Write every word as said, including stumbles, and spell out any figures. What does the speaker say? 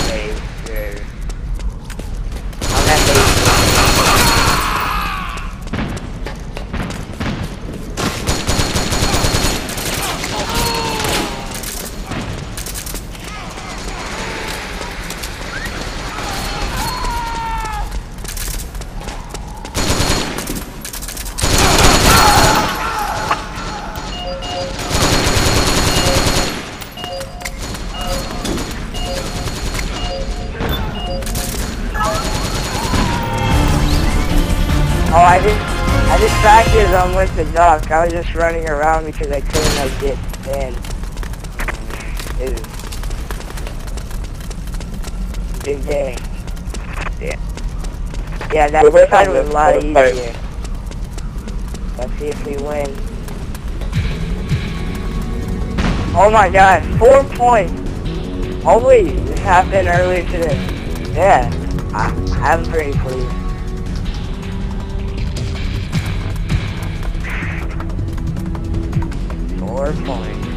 base, dude. I'm at base. Oh, I just, I distracted them with the duck. I was just running around because I couldn't like get in. It was big day. Yeah. Yeah, that side was a lot easier. Let's see if we win. Oh my god, four points! Holy, this happened earlier today. Yeah, I, I'm pretty pleased. Four points.